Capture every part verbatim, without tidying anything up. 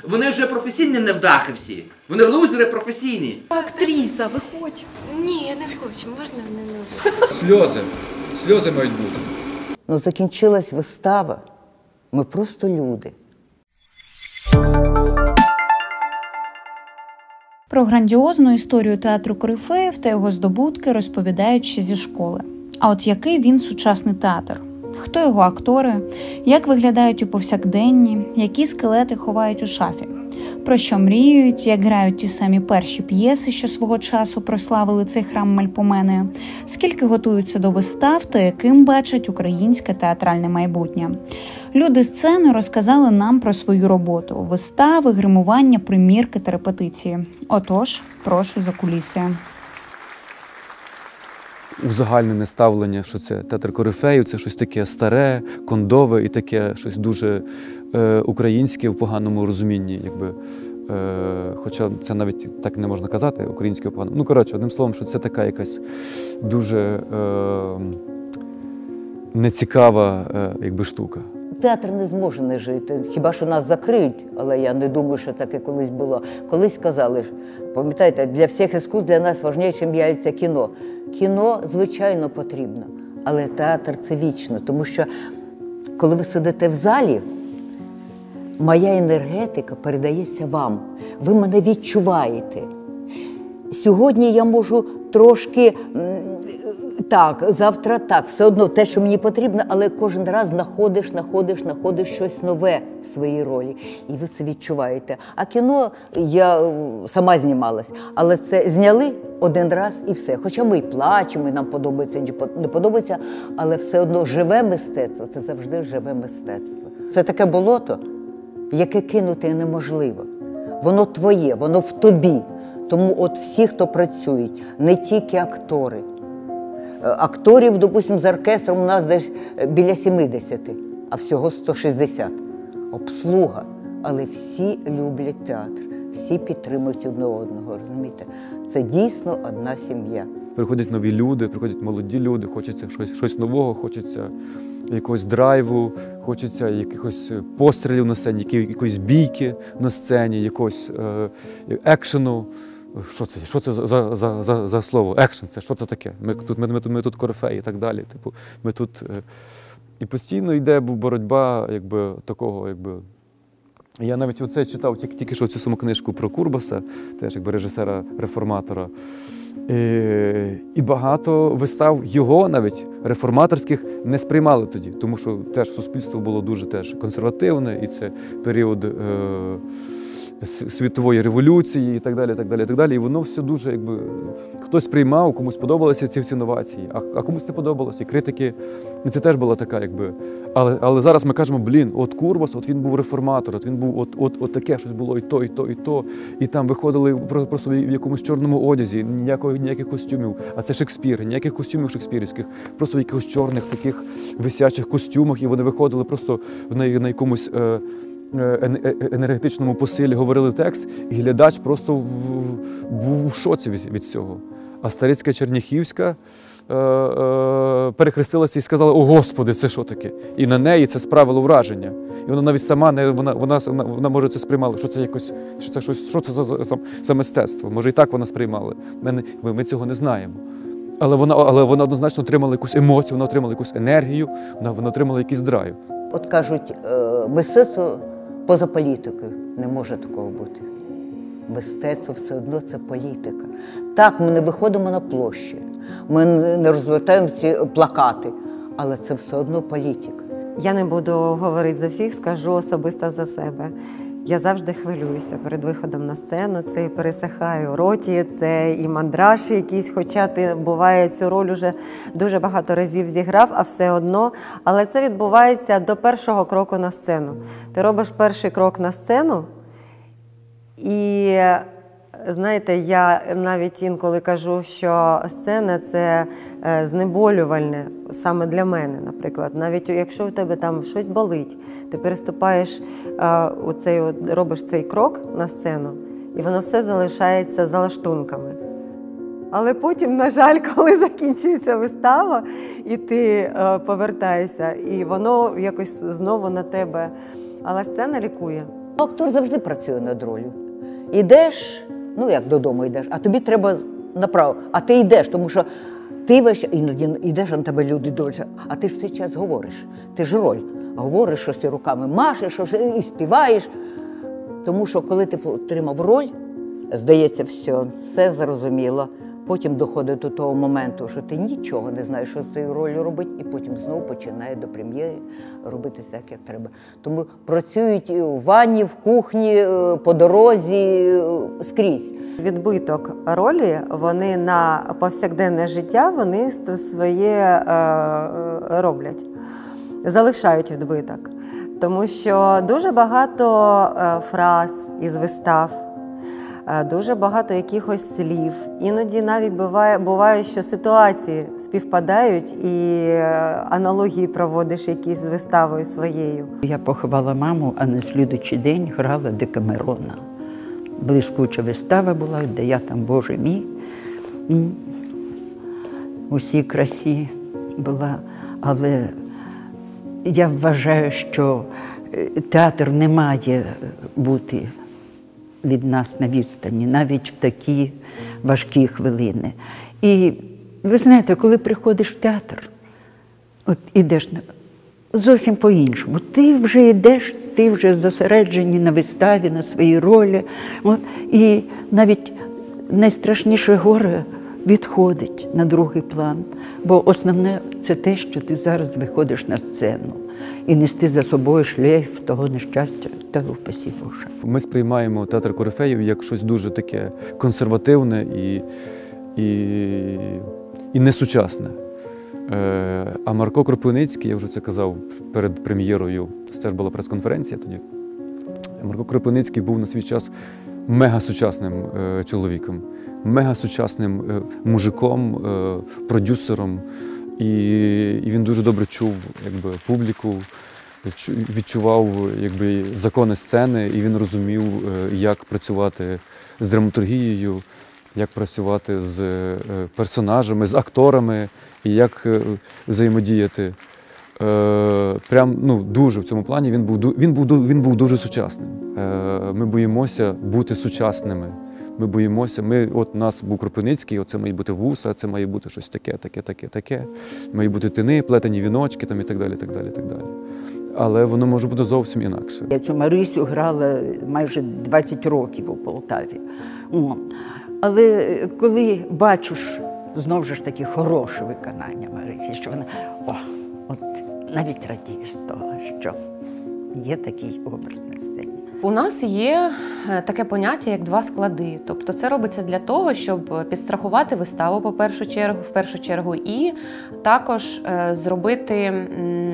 Вони вже професійні невдахи всі. Вони лузери професійні. Актриса, виходь. Ні, я не хочу. Можна не робити? Сльози. Сльози мають бути. Ну, закінчилась вистава. Ми просто люди. Про грандіозну історію театру корифеїв та його здобутки розповідають ще зі школи. А от який він сучасний театр? Хто його актори? Як виглядають у повсякденні? Які скелети ховають у шафі? Про що мріють? Як грають ті самі перші п'єси, що свого часу прославили цей храм Мельпомени? Скільки готуються до вистав та яким бачать українське театральне майбутнє? Люди сцени розказали нам про свою роботу – вистави, гримування, примірки та репетиції. Отож, прошу за куліси. Узагальнене ставлення, що це театр корифеїв, це щось таке старе, кондове і таке щось дуже е, українське в поганому розумінні. Якби. Е, хоча це навіть так не можна казати, українське в поганому. Ну, коротше, одним словом, що це така якась дуже е, нецікава е, якби, штука. Театр не зможе не жити. Хіба що нас закриють, але я не думаю, що таке колись було. Колись казали, пам'ятаєте, для всіх іскусств для нас важливішим є кіно. Кіно, звичайно, потрібно, але театр – це вічно. Тому що, коли ви сидите в залі, моя енергетика передається вам. Ви мене відчуваєте. Сьогодні я можу трошки так, завтра так, все одно те, що мені потрібно, але кожен раз знаходиш, знаходиш, знаходиш щось нове в своїй ролі. І ви це відчуваєте. А кіно я сама знімалась, але це зняли один раз і все. Хоча ми і плачемо, і нам подобається, не подобається, але все одно живе мистецтво – це завжди живе мистецтво. Це таке болото, яке кинути неможливо. Воно твоє, воно в тобі. Тому от всі, хто працюють, не тільки актори. Акторів, допустимо, з оркестром у нас десь біля сімдесят, а всього сто шістдесят. Обслуга. Але всі люблять театр, всі підтримують одне одного, розумієте? Це дійсно одна сім'я. Приходять нові люди, приходять молоді люди, хочеться щось, щось нового, хочеться якогось драйву, хочеться якихось пострілів на сцені, якоїсь бійки на сцені, якогось е, екшену. Що це? Що це за, за, за, за слово? Екшн, це що це таке? Ми тут, ми, ми, ми тут корифеї і так далі. Типу, ми тут, е, і постійно йде боротьба якби, такого, якби. Я навіть оце читав тільки, тільки що цю саму книжку про Курбаса, теж якби режисера-реформатора. І, і багато вистав його навіть реформаторських не сприймали тоді, тому що теж суспільство було дуже теж консервативне, і це період е, світової революції і так далі, так далі, так далі. І воно все дуже, якби, хтось приймав, комусь подобалися ці всі інновації, а, а комусь не подобалося. І критики, і це теж була така, якби. Але, але зараз ми кажемо, блін, от Курбас, от він був реформатор, от він був, от, от, от таке щось було і то, і то, і то. І там виходили просто в якомусь чорному одязі, ніякого, ніяких костюмів. А це Шекспір, ніяких костюмів шекспірівських, просто в якихось чорних таких висячих костюмах, і вони виходили просто на, на якомусь е, енергетичному посилі, говорили текст, і глядач просто був в шоці від, від цього. А Старицька Черняхівська е, е, перехрестилася і сказала: «О, Господи, це що таке?» І на неї це справило враження. І вона навіть сама, не, вона, вона, вона, вона може це сприймала, що це якось, що це, щось, що це за, за, за мистецтво. Може і так вона сприймала. Ми, ми, ми цього не знаємо. Але вона, але вона однозначно отримала якусь емоцію, вона отримала якусь енергію, вона, вона отримала якийсь драйв. От кажуть, мистецтво поза політикою. Не може такого бути. Мистецтво все одно це політика. Так, ми не виходимо на площі, ми не розвертаємо ці плакати, але це все одно політика. Я не буду говорити за всіх, скажу особисто за себе. Я завжди хвилююся перед виходом на сцену, це і пересихає у роті, це і мандраж якийсь, хоча ти, буває, цю роль уже дуже багато разів зіграв, а все одно. Але це відбувається до першого кроку на сцену. Ти робиш перший крок на сцену, і, знаєте, я навіть інколи кажу, що сцена – це знеболювальне саме для мене, наприклад. Навіть якщо у тебе там щось болить, ти переступаєш, оцей, робиш цей крок на сцену, і воно все залишається за лаштунками. Але потім, на жаль, коли закінчується вистава, і ти повертаєшся, і воно якось знову на тебе. Але сцена лікує. Актор завжди працює над ролью. Ідеш, ну як додому йдеш, а тобі треба направо. А ти йдеш, тому що ти весь іноді йдеш, а на тебе люди дивляться, а ти ж цей час говориш. Ти ж роль. Говориш, щось і руками машеш, щось і співаєш. Тому що коли ти отримав роль, здається, все, все зрозуміло. Потім доходить до того моменту, що ти нічого не знаєш, що з цією ролью робити, і потім знову починає до прем'єри робити все, як треба. Тому працюють і в ванні, в кухні, по дорозі, скрізь. Відбиток ролі, вони на повсякденне життя, вони своє е, роблять, залишають відбиток. Тому що дуже багато е, фраз із вистав, дуже багато якихось слів. Іноді навіть буває, буває, що ситуації співпадають і аналогії проводиш якісь з виставою своєю. Я поховала маму, а на слідуючий день грала Декамерона. Блискуча вистава була, де я там, Боже мій, у всій красі була. Але я вважаю, що театр не має бути від нас на відстані, навіть в такі важкі хвилини. І ви знаєте, коли приходиш в театр, от ідеш зовсім по-іншому. Ти вже йдеш, ти вже зосереджений на виставі, на своїй ролі. От, і навіть найстрашніше горе відходить на другий план. Бо основне – це те, що ти зараз виходиш на сцену. І нести за собою шлейф того нещастя, та упасі Боже. Ми сприймаємо театр корифеїв як щось дуже таке консервативне і, і, і несучасне. Е, а Марко Кропивницький, я вже це казав перед прем'єрою, це теж була прес-конференція тоді. Марко Кропивницький був на свій час мегасучасним е, чоловіком, мегасучасним е, мужиком, е, продюсером. І, і він дуже добре чув якби, публіку, відчував якби, закони сцени, і він розумів, як працювати з драматургією, як працювати з персонажами, з акторами, і як взаємодіяти. Прям ну, дуже в цьому плані він був, він був, він був дуже сучасним. Ми боїмося бути сучасними. Ми боїмося, ми, от у нас був Кропивницький, оце має бути вуса, це має бути щось таке, таке, таке, таке. Має бути тини, плетені віночки там, і так далі, так далі, так далі. Але воно може бути зовсім інакше. Я цю Марисю грала майже двадцять років у Полтаві. Але коли бачиш, знову ж таки, хороше виконання Марисі, що вона, о, от навіть радієш з того, що є такий образ на сцені. У нас є таке поняття, як два склади. Тобто це робиться для того, щоб підстрахувати виставу, по першу чергу, в першу чергу, і також зробити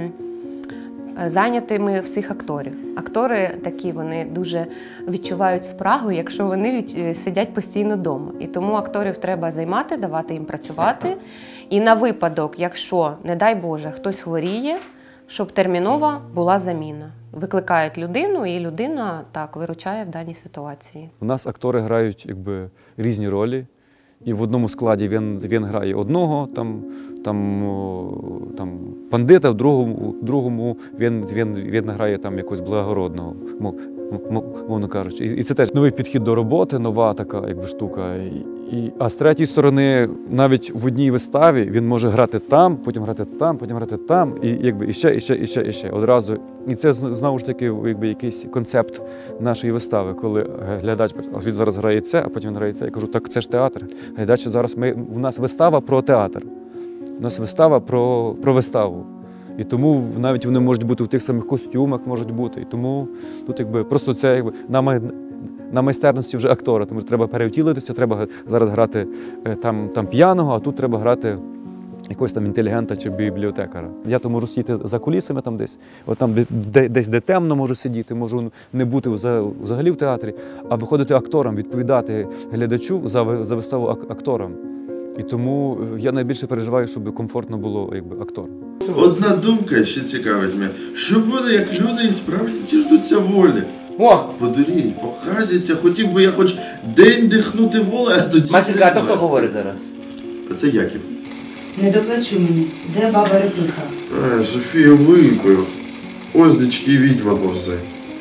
зайнятими всіх акторів. Актори такі, вони дуже відчувають спрагу, якщо вони від... сидять постійно вдома. І тому акторів треба займати, давати їм працювати. І на випадок, якщо, не дай Боже, хтось хворіє, щоб терміново була заміна. Викликають людину, і людина так виручає в даній ситуації. У нас актори грають якби, різні ролі. І в одному складі він, він грає одного там, там, там, бандита, в другому, в другому він, він, він грає там, якогось благородного, мовно кажучи. І, і це теж новий підхід до роботи, нова така якби, штука. І, і, а з третьої сторони, навіть в одній виставі він може грати там, потім грати там, потім грати там, і, якби, і ще, і ще, і ще, і ще одразу. І це знову ж таки якби, якийсь концепт нашої вистави, коли глядач, він зараз грає це, а потім він грає це. Я кажу, так це ж театр. Глядач зараз, ми, в нас вистава про театр, у нас вистава про, про виставу. І тому навіть вони можуть бути в тих самих костюмах, можуть бути. І тому тут якби, просто це якби, на, май, на майстерності вже актора, тому що треба перевтілитися, треба зараз грати там, там п'яного, а тут треба грати якогось там інтелігента чи бібліотекара. Я то можу сидіти за кулісами там десь, от там де, десь де темно можу сидіти, можу не бути взагалі в театрі, а виходити актором, відповідати глядачу за, за виставу акторам. І тому я найбільше переживаю, щоб комфортно було якби, акторам. Одна думка ще цікавить мене. Що буде, як люди і справді ті ждуться волі? О! Подуріть, показується, хотів би я хоч день дихнути волі, а тоді... Масенька, а то хто говорить зараз? А це Яків. Не доплачу мені. Де баба Репиха? А, Софія, випив. Ось дички відьма повзе.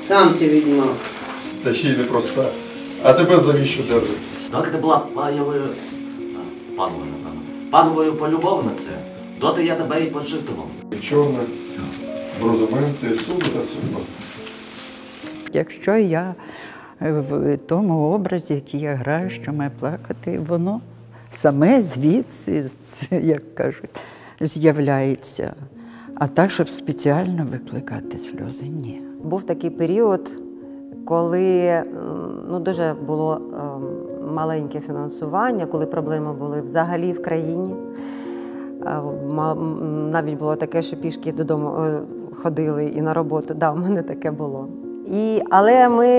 Сам ти відьмак. Та ще й не проста. А тебе за віщо держать? Доки ти була паєвою, пановою, напевно, пановою полюбовницею, доти я тебе і почитував. Чорне, брозументи, суби та судьба. Якщо я в тому образі, який я граю, що має плакати, воно саме звідси, як кажуть, з'являється. А так, щоб спеціально викликати сльози, ні. Був такий період, коли ну, дуже було е, маленьке фінансування, коли проблеми були взагалі в країні. Е, навіть було таке, що пішки додому е, ходили і на роботу. Да, у мене таке було. І, але ми,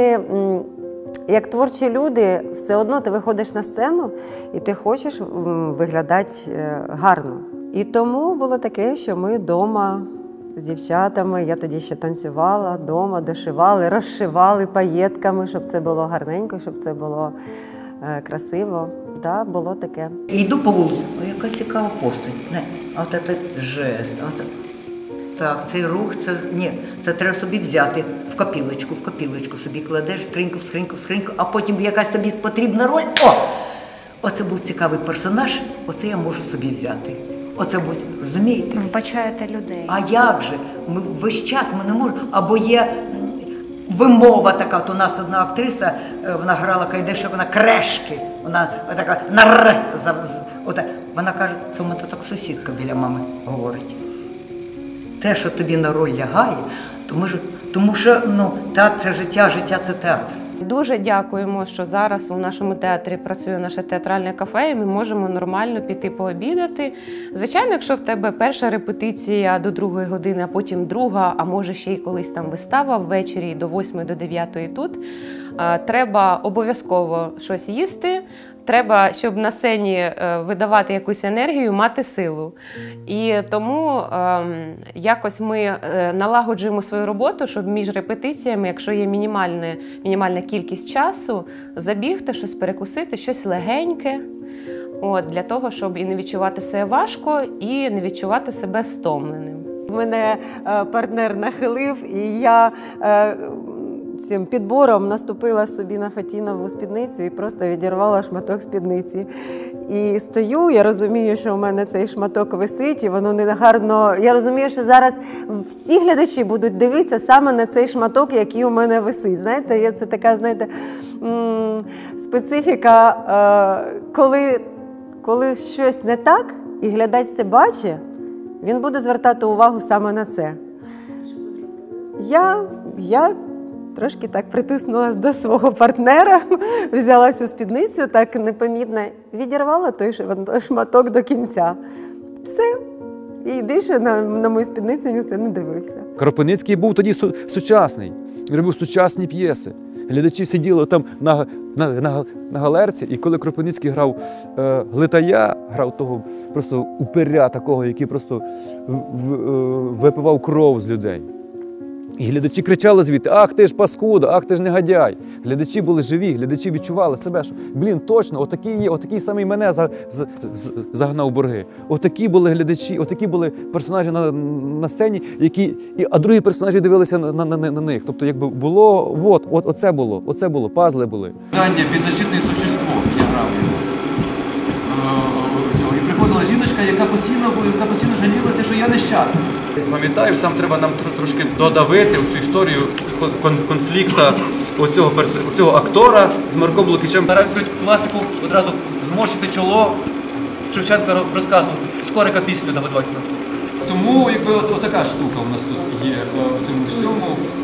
як творчі люди, все одно ти виходиш на сцену і ти хочеш виглядати гарно. І тому було таке, що ми вдома з дівчатами, я тоді ще танцювала, вдома дошивали, розшивали паєтками, щоб це було гарненько, щоб це було е, красиво. Да, було таке. І йду по вулиці, о, яка цікава постать. Не, а от це жест, а от... Так, цей рух, це, ні, це треба собі взяти в копілочку, в копілочку собі кладеш, в скриньку, в скриньку, в скриньку, а потім якась тобі потрібна роль. О! Оце був цікавий персонаж, оце я можу собі взяти. Оце був, розумієте? Вбачаєте людей. А як же? Ми весь час ми не можемо. Або є вимова така, от у нас одна актриса, вона грала Кайдеша, вона крешки, вона така нар, вона каже, це у мене так сусідка біля мами говорить. Те, що тобі на роль лягає, тому що, тому що ну, театр – це життя, життя – це театр. Дуже дякуємо, що зараз у нашому театрі працює наше театральне кафе, і ми можемо нормально піти пообідати. Звичайно, якщо в тебе перша репетиція до другої години, а потім друга, а може ще й колись там вистава ввечері до восьмої, до дев'ятої тут, треба обов'язково щось їсти, треба, щоб на сцені видавати якусь енергію, мати силу. І тому ем, якось ми налагоджуємо свою роботу, щоб між репетиціями, якщо є мінімальна, мінімальна кількість часу, забігти, щось перекусити, щось легеньке, от, для того, щоб і не відчувати себе важко, і не відчувати себе стомленим. Мене е, партнер нахилив, і я е, цим підбором наступила собі на фатінову спідницю і просто відірвала шматок спідниці. І стою, я розумію, що у мене цей шматок висить, і воно не гарно. Я розумію, що зараз всі глядачі будуть дивитися саме на цей шматок, який у мене висить. Знаєте, це така, знаєте, специфіка, коли, коли щось не так, і глядач це бачить, він буде звертати увагу саме на це. Я, я трошки так притиснулася до свого партнера, взяла цю спідницю, так непомітно, відірвала той шматок до кінця. Все. І більше на, на мою спідницю ніхто не дивився. Кропивницький був тоді су сучасний. Він робив сучасні п'єси. Глядачі сиділи там на, на, на, на галерці, і коли Кропивницький грав е, Глитая, грав того просто упиря такого, який просто в, в, випивав кров з людей. І глядачі кричали звідти: «Ах ти ж паскуда, ах ти ж негодяй!» Глядачі були живі, глядачі відчували себе, що, блін, точно, отакий є, отакий самий мене за, за, за, загнав борги. Отакі були глядачі, отакі були персонажі на, на сцені, які, і, а другі персонажі дивилися на, на, на, на них. Тобто, якби було, от, от, оце було, оце було, пазли були. Ганді, беззащитне существо, я грав його. І приходила жіночка, яка постійно, яка постійно жалілася, що я нещасний. Пам'ятаю, там треба нам трошки додавити в цю історію конфлікту оцього, оцього актора з Марком Лукічем. Українську класику одразу зморщити чоло, Шевченка розказувати, Скорика пісню давати. Тому якби от, от така штука у нас тут є в цьому всьому.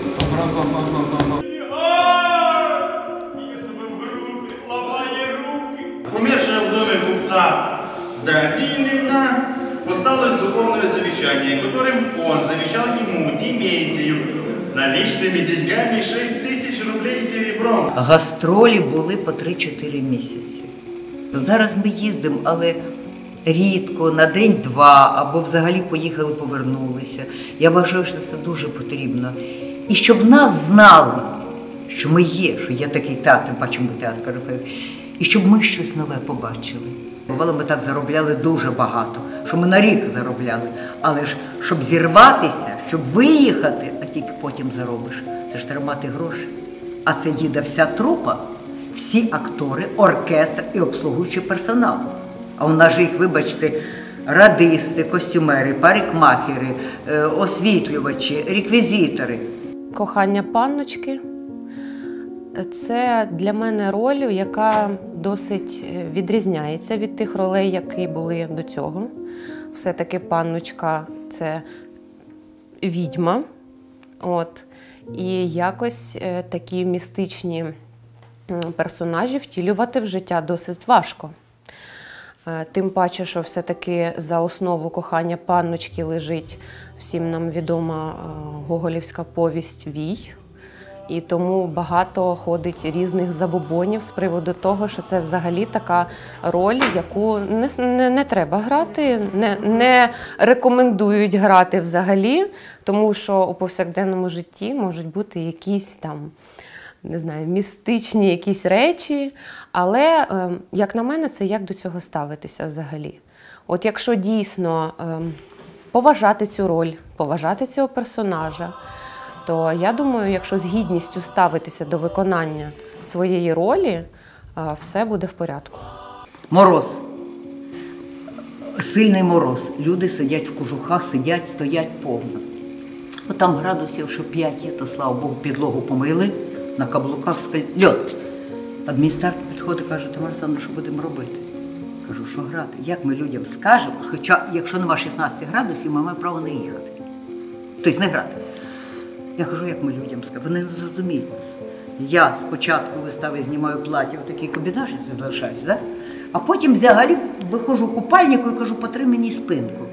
Умершая в доме купца Данилевна осталось духовное завещание, которым он завещал ему, Дементию, наличными деньгами шесть тысяч рублей серебром. Гастролі були по три-чотири місяці. Зараз ми їздимо, але рідко, на день-два, або взагалі поїхали, повернулися. Я вважаю, що це дуже потрібно. І щоб нас знали, що ми є, що є такий театр, бачимо театр Корифеїв, і щоб ми щось нове побачили. Бувало, ми так заробляли дуже багато, що ми на рік заробляли. Але ж, щоб зірватися, щоб виїхати, а тільки потім заробиш, Це ж треба мати гроші. А це їде вся трупа, всі актори, оркестр і обслуговуючий персонал. А у нас же їх, вибачте, радисти, костюмери, парикмахери, освітлювачі, реквізитори. Кохання панночки – це для мене роль, яка досить відрізняється від тих ролей, які були до цього. Все-таки панночка – це відьма. От. І якось такі містичні персонажі втілювати в життя досить важко. Тим паче, що все-таки за основу кохання панночки лежить всім нам відома гоголівська повість «Вій». І тому багато ходить різних забобонів з приводу того, що це взагалі така роль, яку не, не, не треба грати, не, не рекомендують грати взагалі, тому що у повсякденному житті можуть бути якісь там, не знаю, містичні якісь речі, але, як на мене, це як до цього ставитися взагалі. От якщо дійсно поважати цю роль, поважати цього персонажа, то я думаю, якщо з гідністю ставитися до виконання своєї ролі, все буде в порядку. Мороз. Сильний мороз. Люди сидять в кожухах, сидять, стоять повно. От там градусів, що п'ять є, то, слава Богу, підлогу помили, на каблуках скаль... льот. Адміністратор підходить і каже: Тамара Олександрівна, що будемо робити? Кажу, що грати? Як ми людям скажемо, хоча, якщо нема шістнадцяти градусів, ми маємо право не їхати. Тобто не грати. Я кажу, як ми людям скажемо? Вони не зрозуміють нас. Я спочатку вистави знімаю плаття, отакі кабінаші залишаюсь, да? А потім взагалі виходжу в купальнику і кажу, потри мені спинку.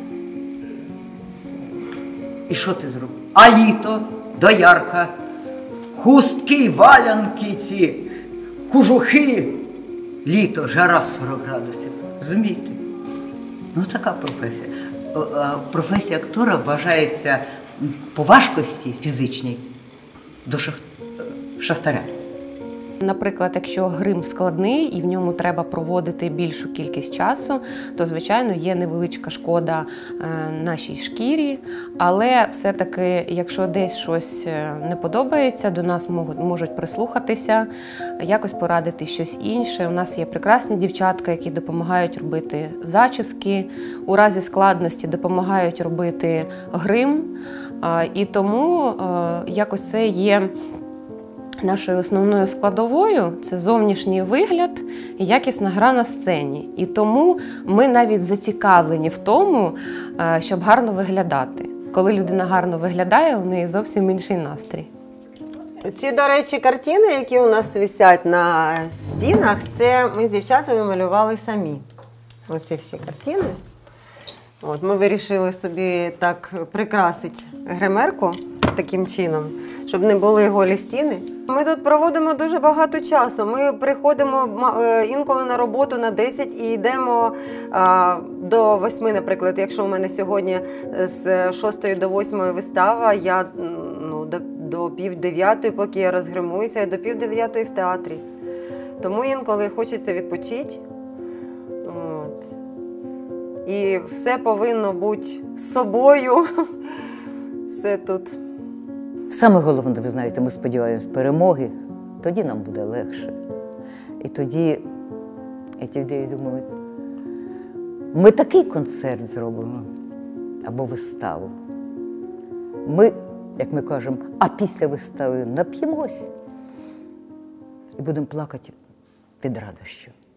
І що ти зробив? А літо, доярка, хустки, валянки ці, кожухи. Літо, жара сорок градусів. Розумієте? Ну, така професія. Професія актора вважається по важкості фізичній до шахтаря. Наприклад, якщо грим складний і в ньому треба проводити більшу кількість часу, то, звичайно, є невеличка шкода нашій шкірі, але все-таки, якщо десь щось не подобається, до нас можуть прислухатися, якось порадити щось інше. У нас є прекрасні дівчатка, які допомагають робити зачіски, у разі складності допомагають робити грим, і тому якось це є нашою основною складовою – це зовнішній вигляд і якісна гра на сцені. І тому ми навіть зацікавлені в тому, щоб гарно виглядати. Коли людина гарно виглядає, у неї зовсім інший настрій. Ці, до речі, картини, які у нас висять на стінах, це ми з дівчатами малювали самі. Оці всі картини. От, ми вирішили собі так прикрасити гримерку таким чином, щоб не були голі стіни. Ми тут проводимо дуже багато часу. Ми приходимо інколи на роботу на десять і йдемо а, до восьми, наприклад. Якщо у мене сьогодні з шостої до восьмої вистава, я ну, до, до пів дев'ятої, поки я розгримуюся, я до пів дев'ятої в театрі. Тому інколи хочеться відпочити. От. І все повинно бути з собою. Все тут. Саме головне, ви знаєте, ми сподіваємось перемоги, тоді нам буде легше. І тоді, я тоді думаю, ми такий концерт зробимо, або виставу. Ми, як ми кажемо, а після вистави нап'ємось і будемо плакати від радощів.